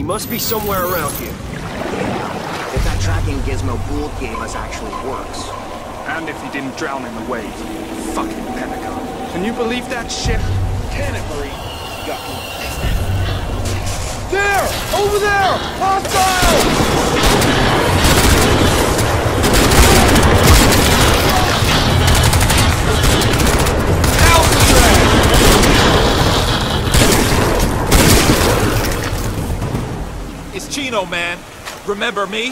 He must be somewhere around here. If that tracking gizmo Gould gave us actually works. And if he didn't drown in the wave. Fucking Pentagon. Can you believe that shit? Can it, Marie? Got me. There! Over there! Hostile! It's Chino, man. Remember me?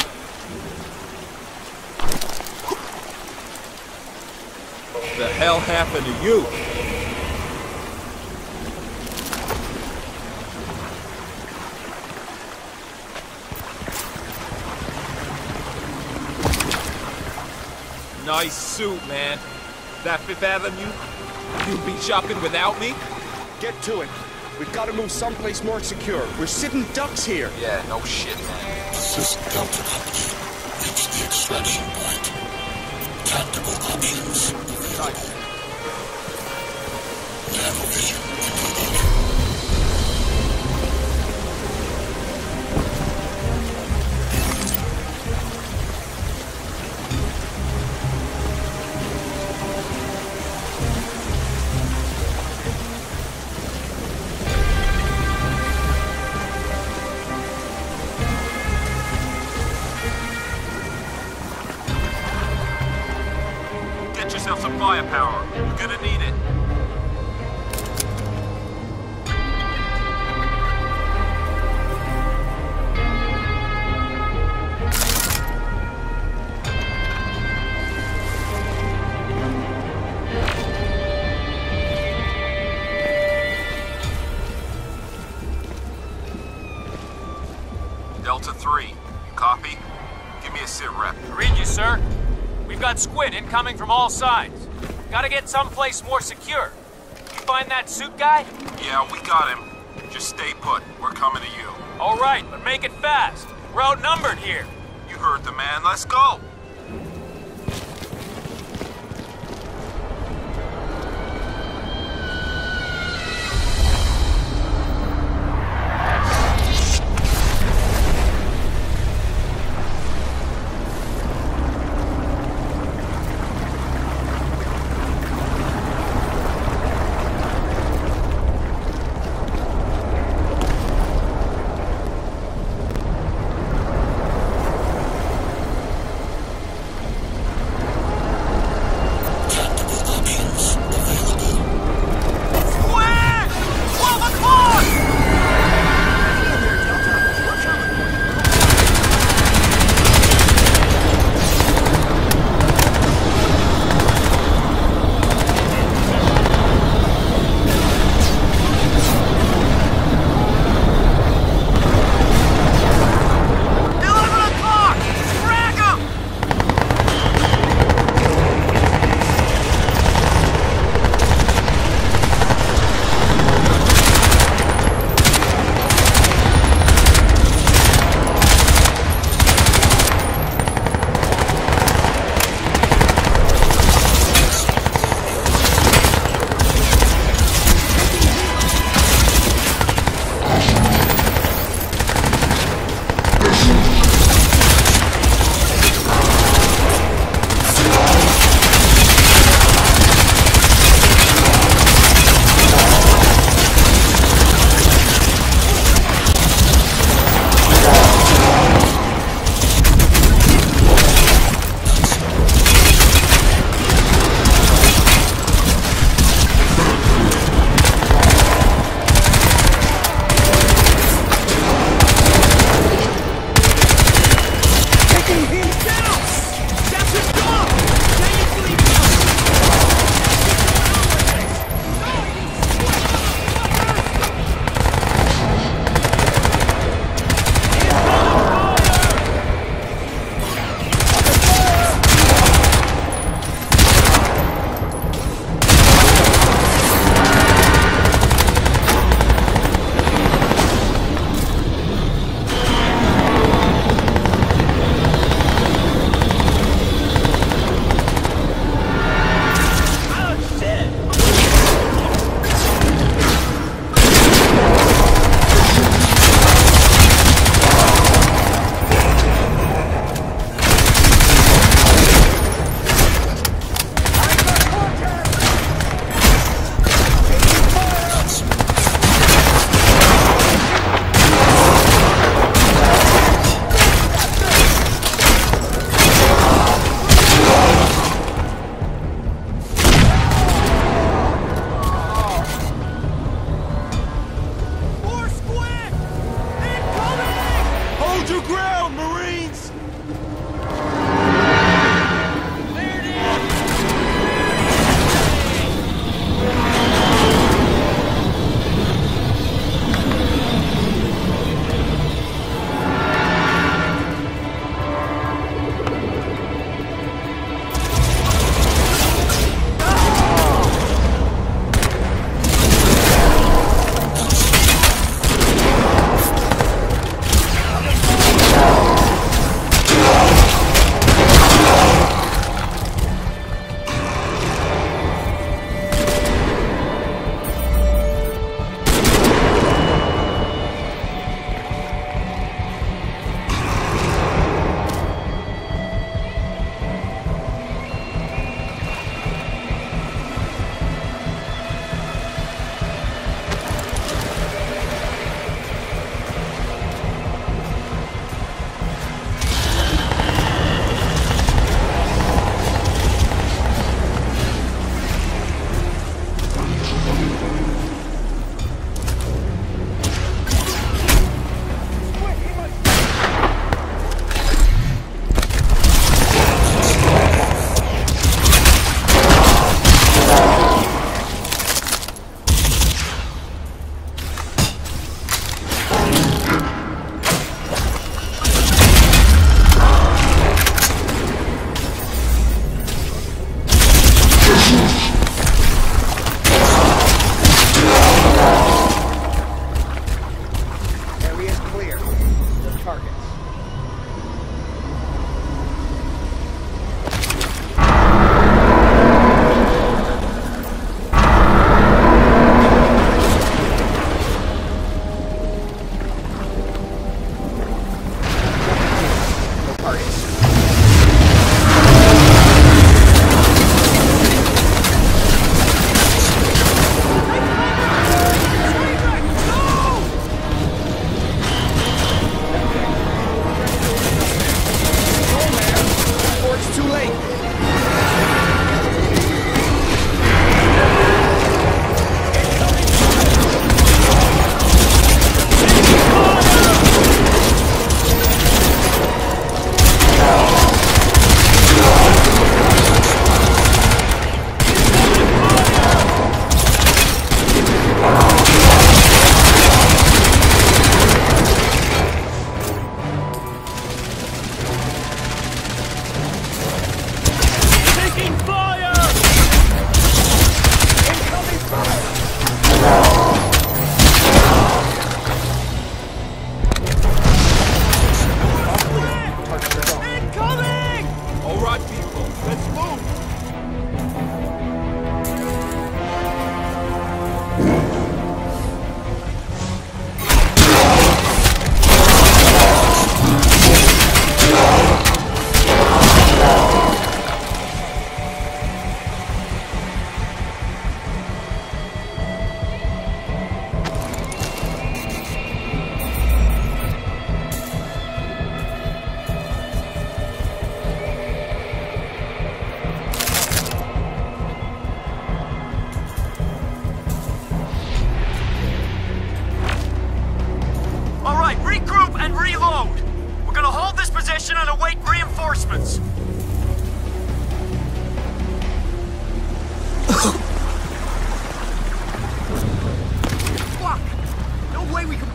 The hell happened to you? Nice suit, man. That Fifth Avenue? You'd be shopping without me? Get to it. We've got to move someplace more secure. We're sitting ducks here. Yeah, no shit, man. This is Delta Company. Reach the extraction point. Tactical options available. Nanovision activated. Get yourself some firepower. You're gonna need it. Delta 3, you copy? Give me a sit rep. Read you, sir. We've got squid incoming from all sides. Gotta get someplace more secure. You find that suit guy? Yeah, we got him. Just stay put. We're coming to you. All right, but make it fast. We're outnumbered here. You heard the man. Let's go.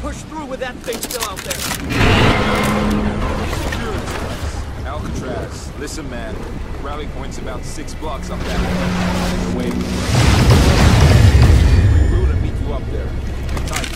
push through with that thing still out there. Alcatraz, listen, man. Rally point's about 6 blocks up that way. We're to meet you up there. Tight.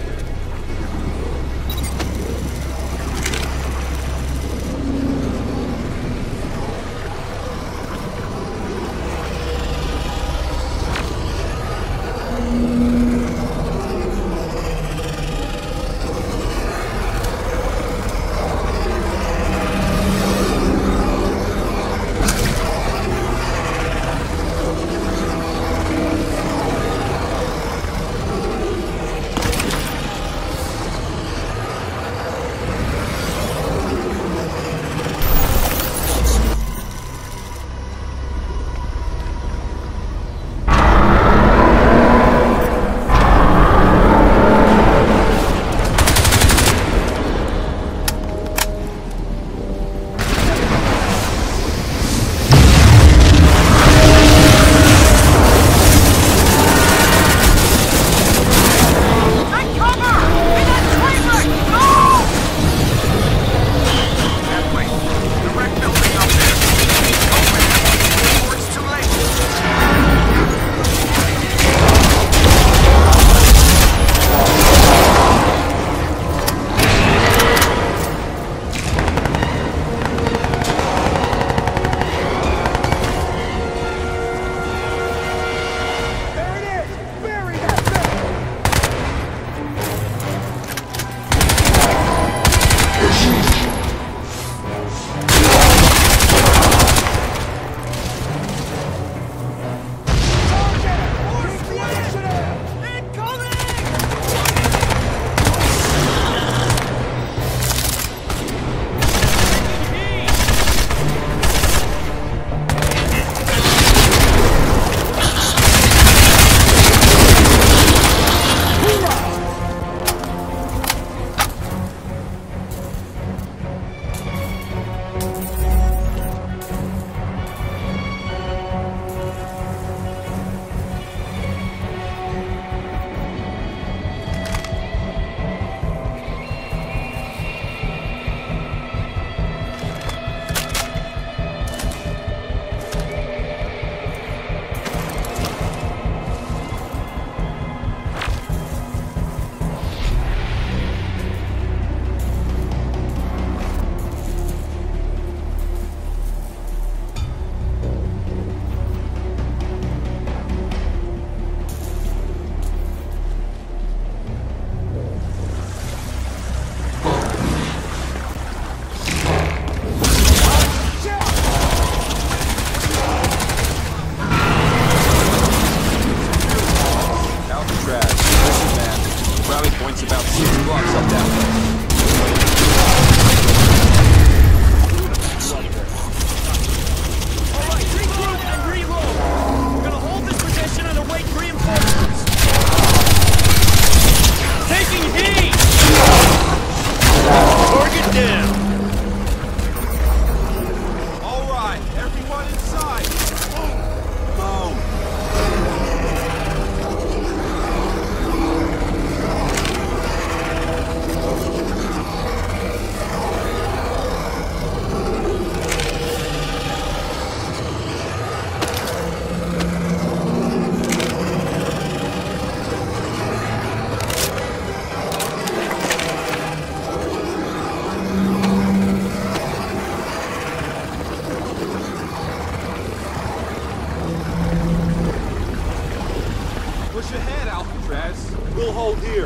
We'll hold here.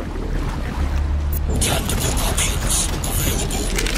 Tactical options available.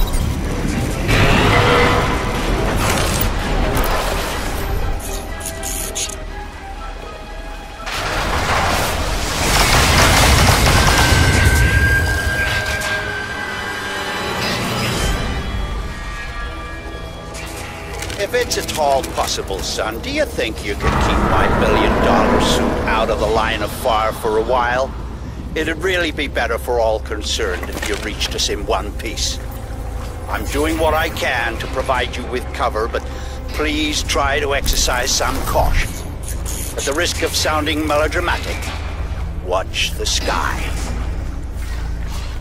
If it's at all possible, son, do you think you could keep my $1 million suit out of the line of fire for a while? It'd really be better for all concerned if you reached us in one piece. I'm doing what I can to provide you with cover, but please try to exercise some caution. At the risk of sounding melodramatic, watch the sky.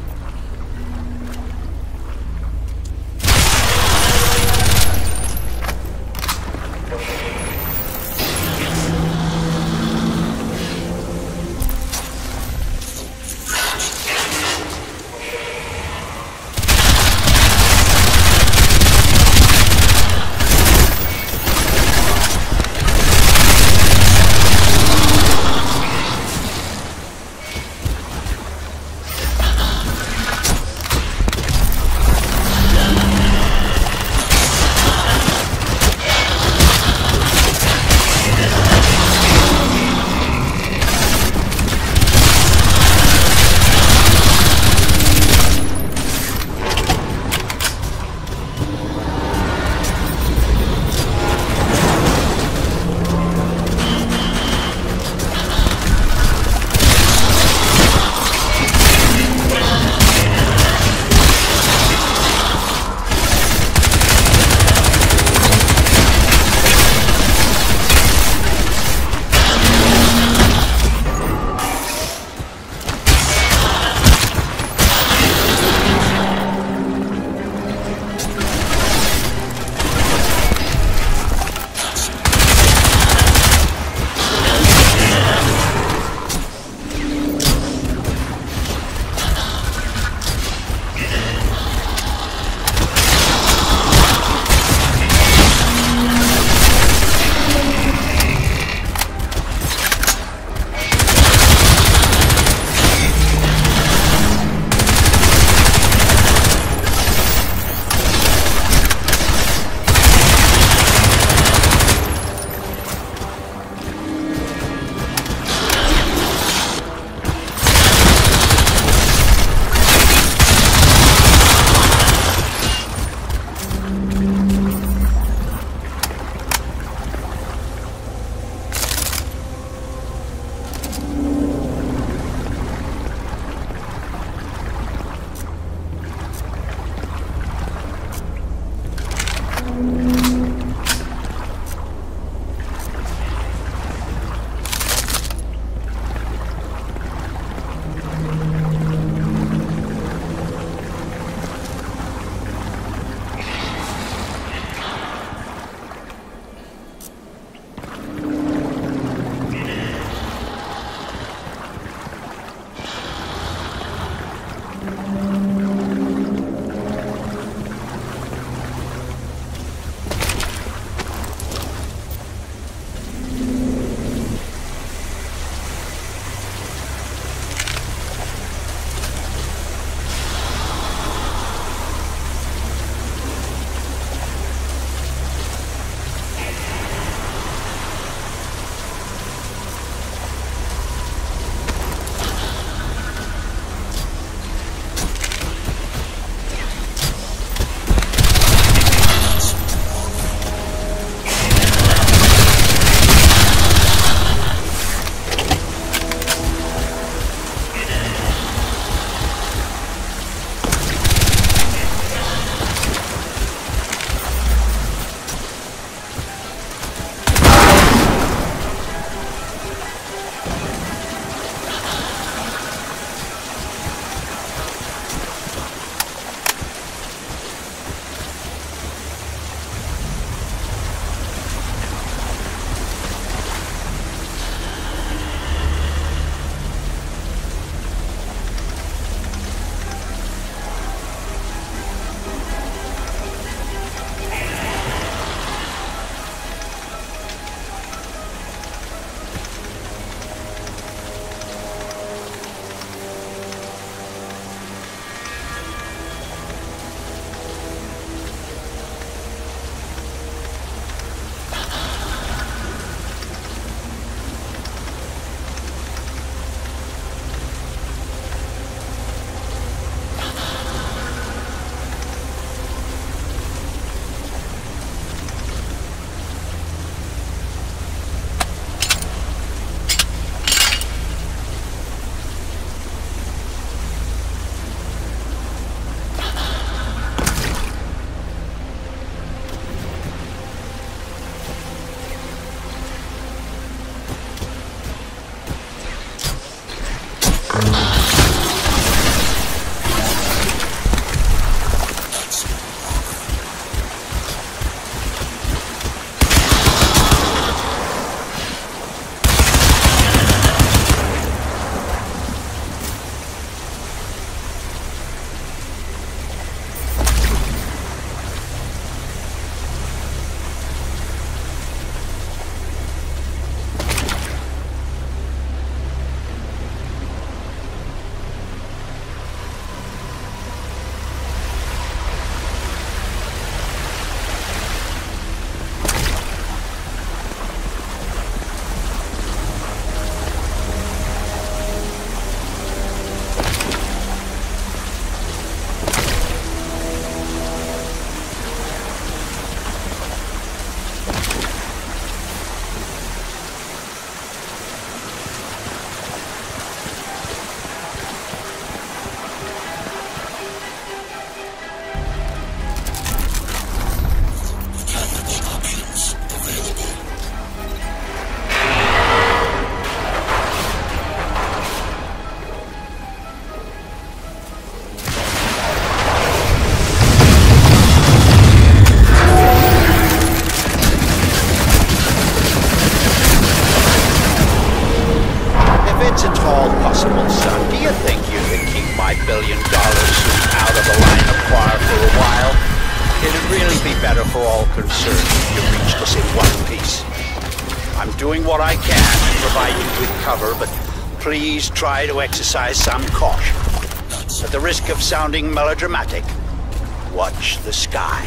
Please try to exercise some caution. At the risk of sounding melodramatic, watch the sky.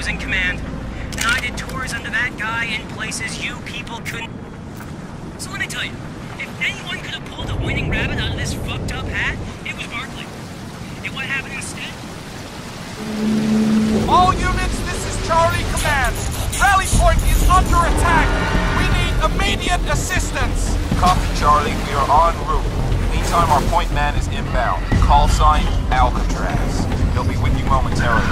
was in command. And I did tours under that guy in places you people couldn't. So let me tell you, if anyone could have pulled a winning rabbit out of this fucked up hat, it was Barkley. And what happened instead? All units, this is Charlie Command. Rally Point is under attack. We need immediate assistance. Copy, Charlie. We are en route. Meantime, our point man is inbound. Call sign, Alcatraz. He'll be with you momentarily.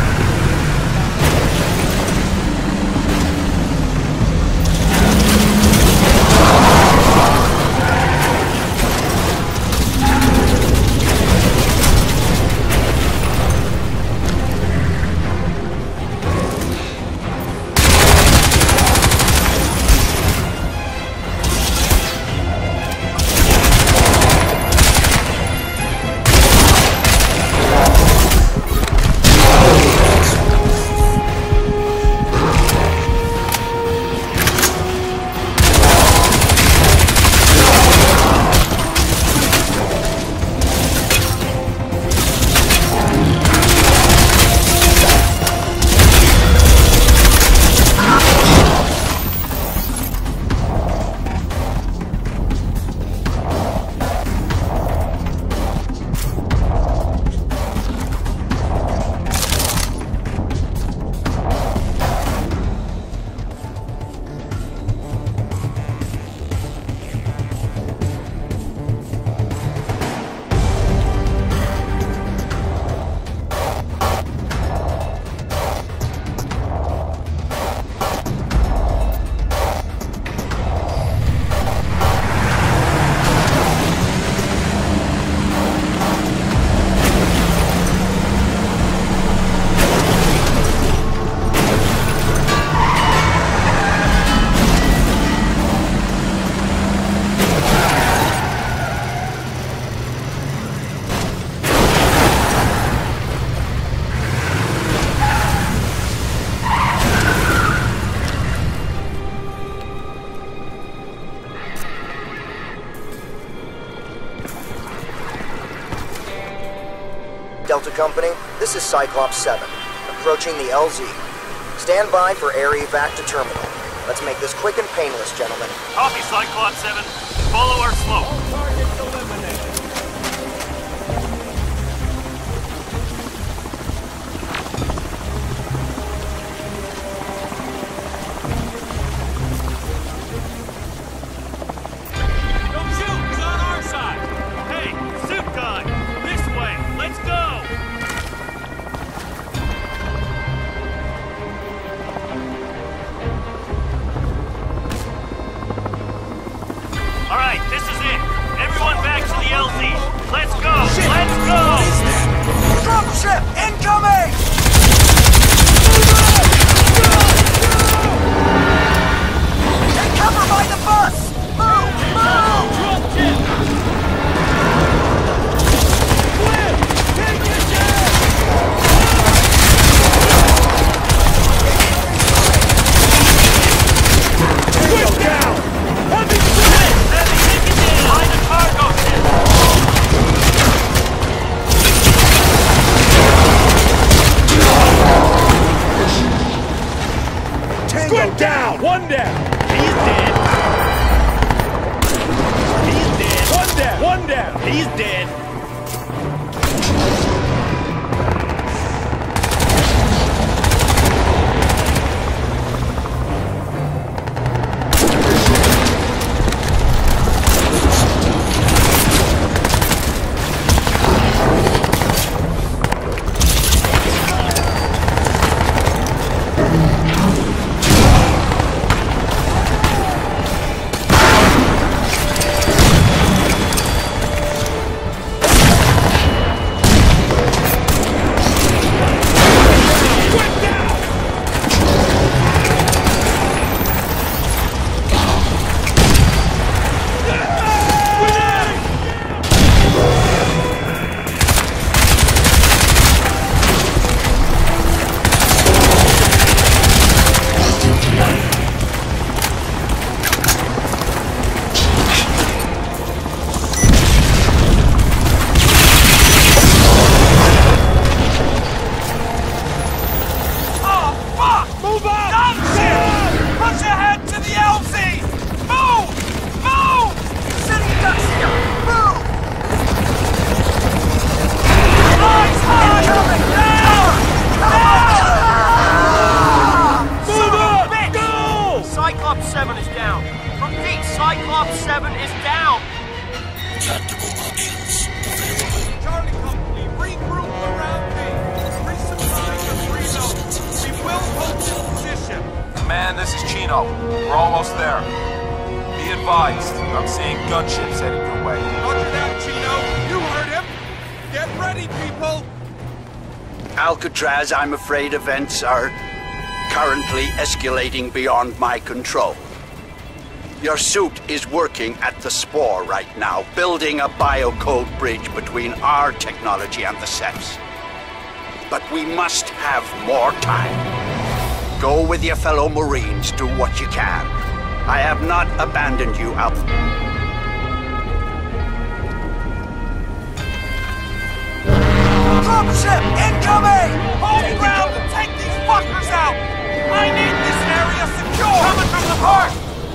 Delta Company, this is Cyclops 7, approaching the LZ. Stand by for air evac to terminal. Let's make this quick and painless, gentlemen. Copy, Cyclops 7. Follow our slope. All targets eliminated. Don't shoot! He's on our side! Hey, suit guy! This way! Let's go! Alright, this is it. Everyone back to the LZ. Let's go! Let's go! Dropship incoming! Take cover by the bus! Move! Move! Find the cargo ship! Chino. We're almost there. Be advised, I'm seeing gunships heading your way. Roger that, Chino. You heard him. Get ready, people. Alcatraz, I'm afraid events are currently escalating beyond my control. Your suit is working at the Spore right now, building a biocode bridge between our technology and the Cephs. But we must have more time. Go with your fellow Marines, do what you can. I have not abandoned you, Dropship incoming! Hold ground and take these fuckers out! I need this area secure! Coming from the park!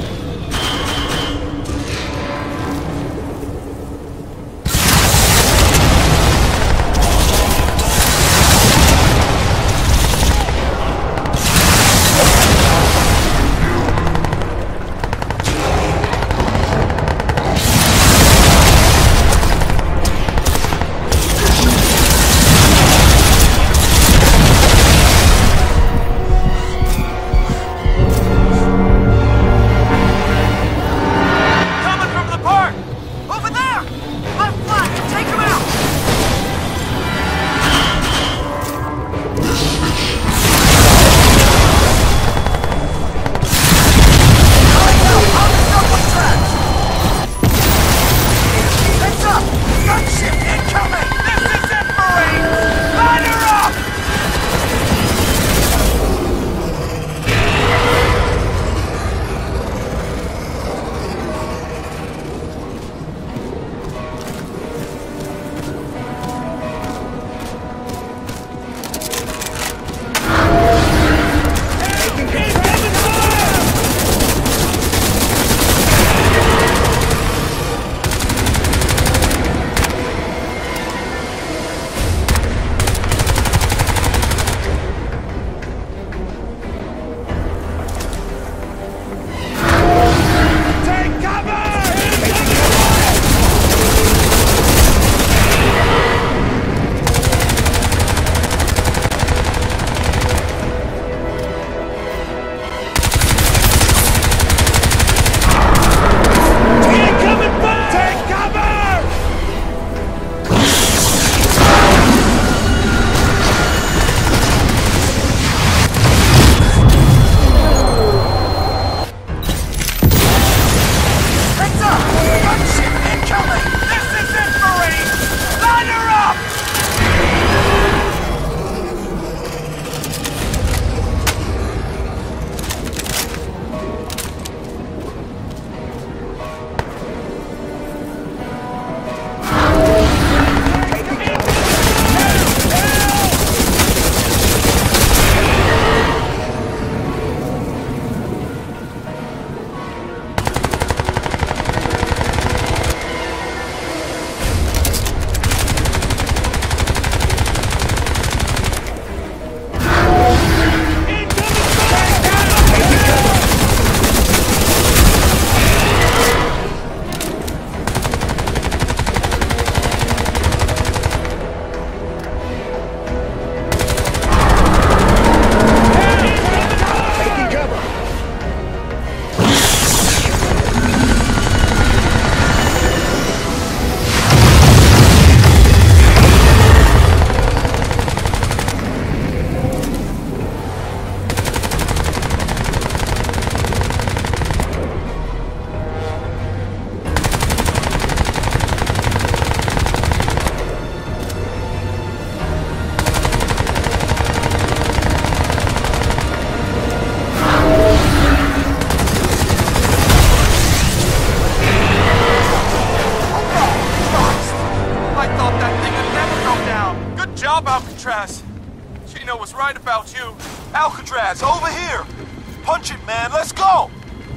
Alcatraz. Chino was right about you. Alcatraz, over here! Punch it, man, let's go!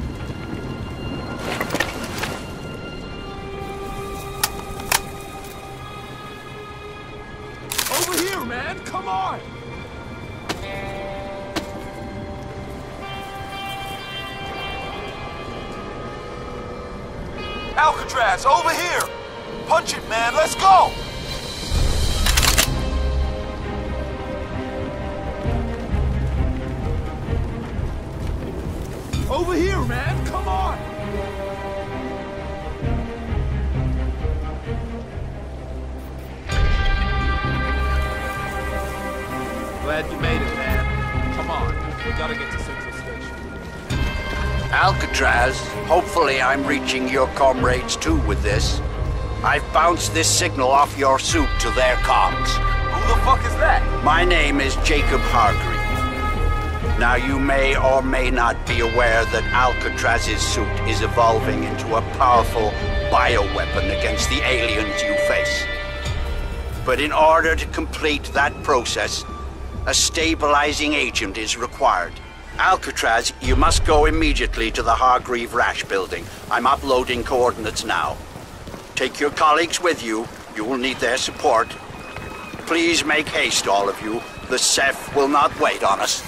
Over here, man, come on! Alcatraz, over here! Punch it, man, let's go! over here, man. Come on. Glad you made it, man. Come on. We gotta get to Central Station. Alcatraz, hopefully I'm reaching your comrades too with this. I've bounced this signal off your suit to their comms. Who the fuck is that? My name is Jacob Hargreave. Now you may or may not be aware that Alcatraz's suit is evolving into a powerful bioweapon against the aliens you face. But in order to complete that process, a stabilizing agent is required. Alcatraz, you must go immediately to the Hargreave Rash building. I'm uploading coordinates now. Take your colleagues with you. You will need their support. Please make haste, all of you. The Ceph will not wait on us.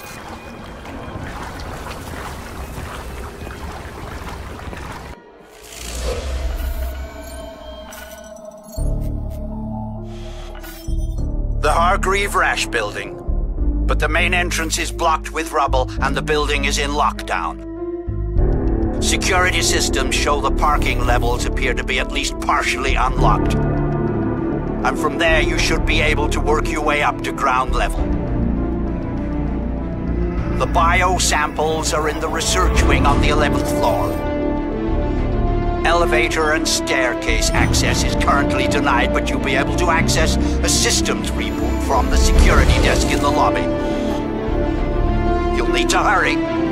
The Hargreave Rash building. But the main entrance is blocked with rubble and the building is in lockdown. Security systems show the parking levels appear to be at least partially unlocked. And from there you should be able to work your way up to ground level. The bio samples are in the research wing on the 11th floor. Elevator and staircase access is currently denied, but you'll be able to access a systems reboot from the security desk in the lobby. You'll need to hurry.